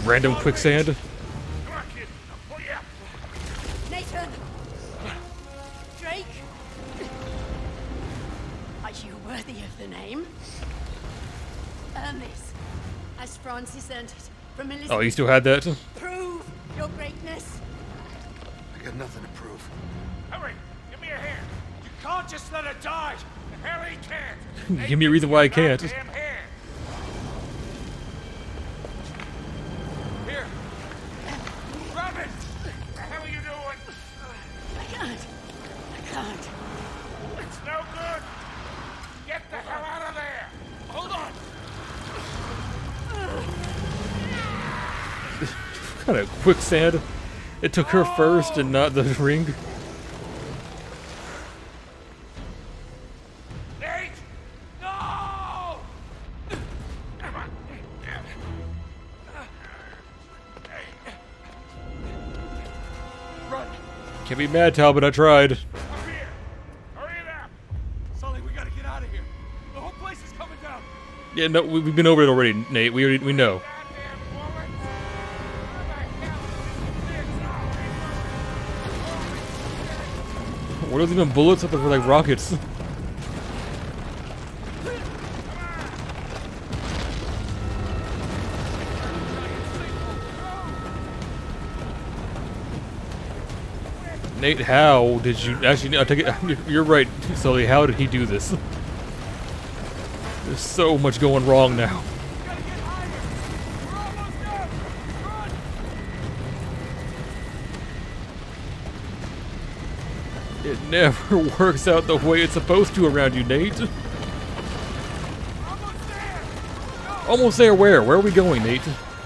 random quicksand. Come on, kid. I'll pull you up. Nathan! Drake! Are you worthy of the name? Earn this, as Francis earned it from Elizabeth. Oh, you still had that? Prove your greatness. I got nothing to prove. Hurry! Give me a hand. You can't just let her die. The hell he can't. Give me a reason why I can't. Goddamn hand. Here. Grab it. What the hell are you doing? I can't. It's no good. Get the hell out of there. Hold on. What kind of quicksand? It took her first and not the ring. Nate! No! Come on. Run. Can't be mad, Talbot. I tried. Up here. Hurry it up. Sully, we gotta get out of here. The whole place is coming down. Yeah, no, we've been over it already, Nate. We know. Goddamn bullets. Where the hell is this? What are those even bullets? I thought they were like rockets. Nate, how did you actually? I take it. You're right, Sully. How did he do this? There's so much going wrong now. Gotta get higher. We're almost there. Run. It never works out the way it's supposed to around you, Nate. Almost there. Go. Almost there. Where? Where are we going, Nate?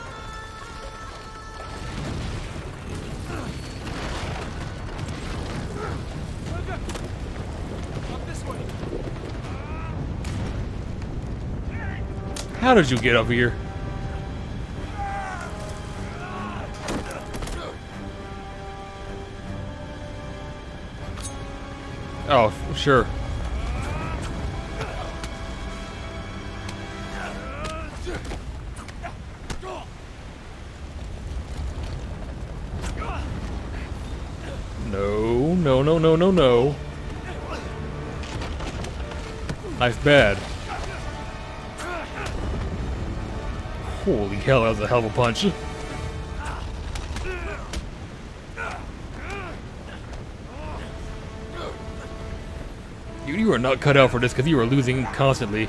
Up this way. How did you get up here? Oh, sure. No, no, no, no, no, no. Nice bad. Holy hell, that was a hell of a punch. You are not cut out for this because you are losing constantly.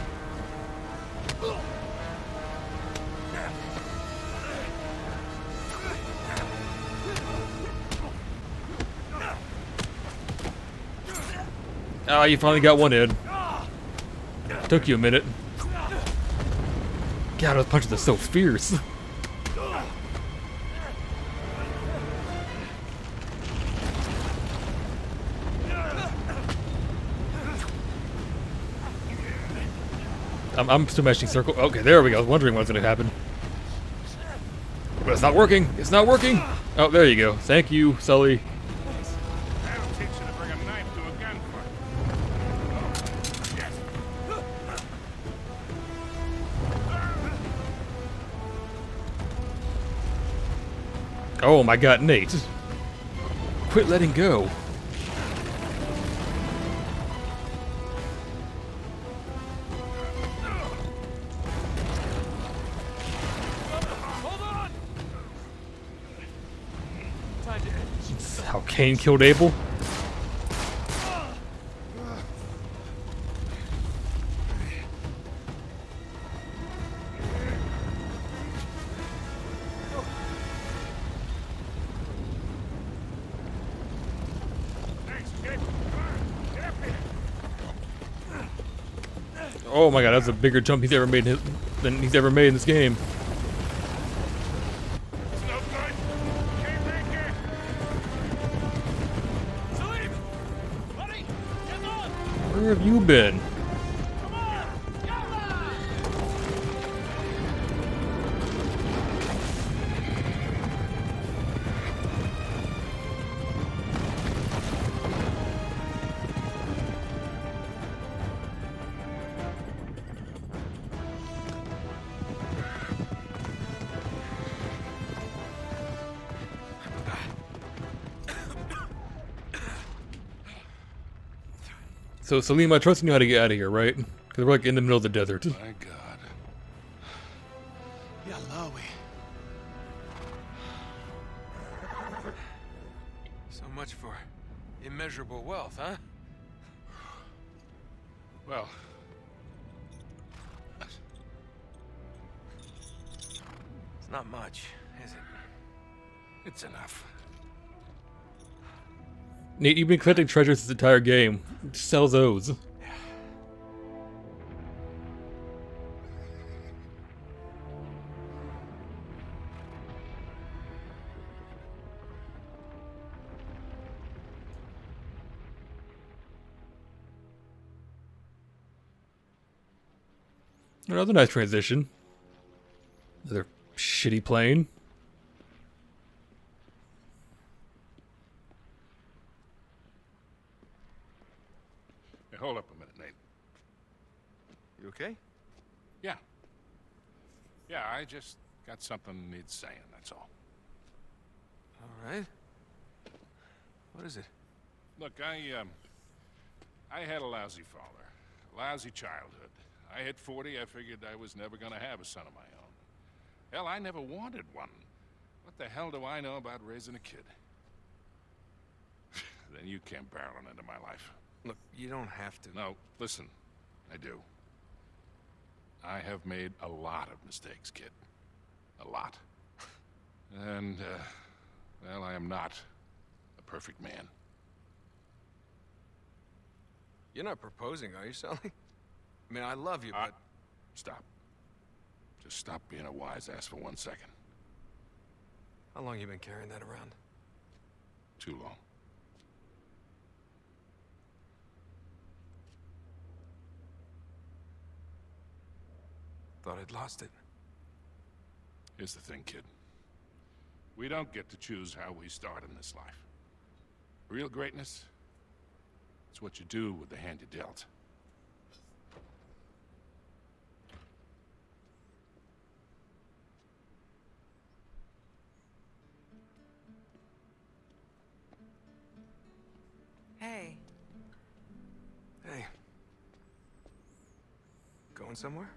Ah, you finally got one in. Took you a minute. God, those punches are so fierce. I'm still mashing circle. Okay, there we go. I was wondering what was going to happen. But it's not working. It's not working. Oh, there you go. Thank you, Sully. That'll teach you to bring a knife to a gunfight. Yes. Oh my God, Nate. Quit letting go. Hold on. Time to end this. How Cain killed Abel. Thanks, kid. Come on. Get up here. Oh my God, that's a bigger jump he's ever made than he's ever made in this game. It's no good. Can't make it. Salim! Buddy! Get on! Where have you been? Come on! Yalla! So, Salim, I trust you know how to get out of here, right? Because we're like in the middle of the desert. My God. Yeah, Lowy. So much for immeasurable wealth, huh? Well, It's not much, is it? it's enough. Nate, you've been collecting treasures this entire game. Sell those. Another nice transition. Another shitty plane. Hey, hold up a minute, Nate. You okay? Yeah. Yeah, I just got something needs saying, that's all. All right. What is it? Look, I had a lousy father, a lousy childhood. I hit 40, I figured I was never gonna have a son of my own. Hell, I never wanted one. What the hell do I know about raising a kid? Then you came barreling into my life. Look, you don't have to. No, listen, I do. I have made a lot of mistakes, kid. A lot. And, well, I am not a perfect man. You're not proposing, are you, Sully? I mean, I love you, but... Stop. Just stop being a wise ass for 1 second. How long you been carrying that around? Too long. Thought I'd lost it. Here's the thing, kid. We don't get to choose how we start in this life. Real greatness, it's what you do with the hand you dealt. Hey, Hey. Going somewhere?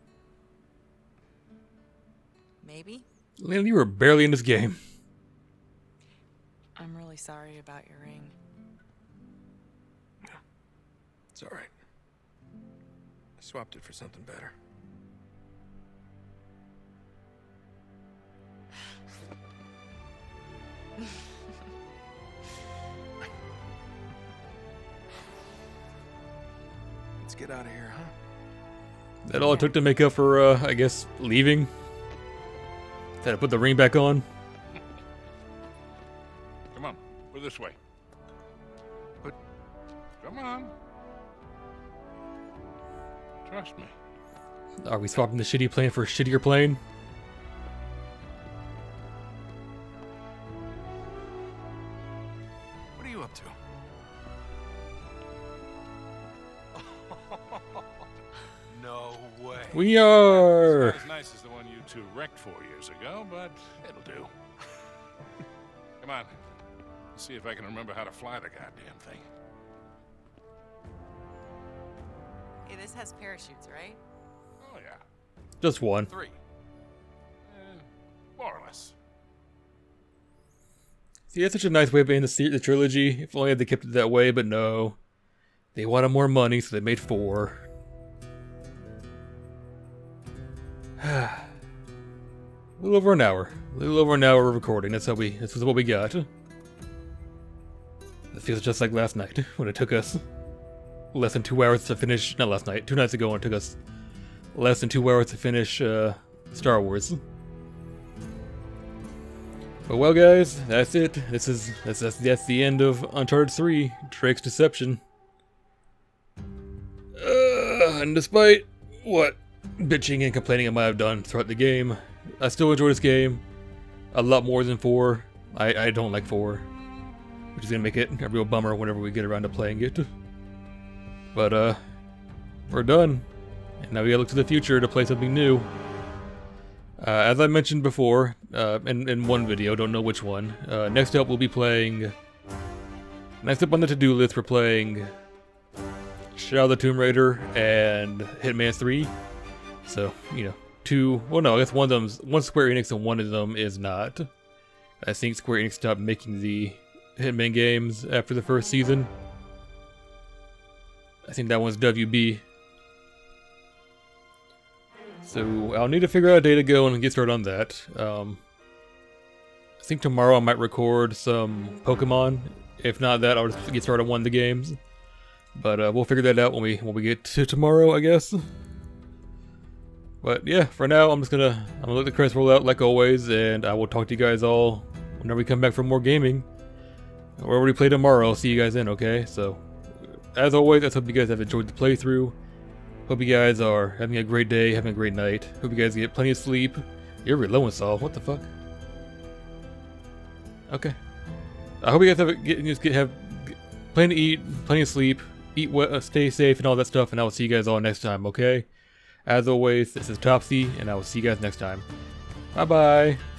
maybe? Liam, you were barely in this game. I'm really sorry about your ring. It's all right. I swapped it for something better. Let's get out of here, huh? That all it took to make up for, I guess, leaving? Had to put the ring back on? Come on, we're this way. But Come on. Trust me. Are we swapping the shitty plane for a shittier plane? what are you up to? No way. We are! Not as nice as the one you two wrecked 4 years ago, but it'll do. Come on. Let's see if I can remember how to fly the goddamn thing. Hey, this has parachutes, right? Oh, yeah. Just one. 3. More or less. See, that's such a nice way of ending the trilogy. If only they kept it that way, but no. They wanted more money, so they made 4. A little over an hour. A little over an hour of recording. That's what we got. It feels just like last night when it took us less than 2 hours to finish. Not last night. 2 nights ago, when it took us less than 2 hours to finish Star Wars. But well, guys, that's it. That's the end of Uncharted 3: Drake's Deception. And despite what bitching and complaining I might have done throughout the game, I still enjoy this game a lot more than 4. I don't like 4, which is gonna make it a real bummer whenever we get around to playing it. But we're done, and now we gotta look to the future to play something new. As I mentioned before, in one video, don't know which one, next up we'll be playing... Next up on the to-do list, we're playing Shadow of the Tomb Raider and Hitman 3. So, you know, two. Well, no, I guess one Square Enix and one of them is not. I think Square Enix stopped making the Hitman games after the first season. I think that one's WB. So I'll need to figure out a day to go and get started on that. I think tomorrow I might record some Pokemon. If not that, I'll just get started on one of the games. But we'll figure that out when we get to tomorrow, I guess. But yeah, for now I'm gonna let the credits roll out like always, and I will talk to you guys all whenever we come back for more gaming. Wherever we play tomorrow, I'll see you guys then, okay? So, as always, I hope you guys have enjoyed the playthrough. Hope you guys are having a great day, having a great night. Hope you guys get plenty of sleep. You're really low in Saul. What the fuck? Okay. I hope you guys have plenty to eat, plenty of sleep, eat well, stay safe, and all that stuff. And I will see you guys all next time. Okay. As always, this is Topsy, and I will see you guys next time. Bye bye.